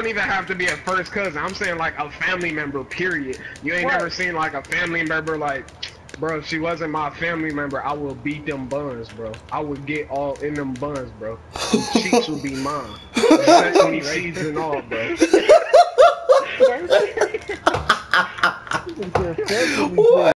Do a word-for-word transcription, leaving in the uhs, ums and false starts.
don't even have to be a first cousin. I'm saying like a family member, period. You ain't What? never seen like a family member like, bro, if she wasn't my family member, I would beat them buns, bro. I would get all in them buns, bro. Them cheeks would be mine. Sesame seeds and all, bro. What?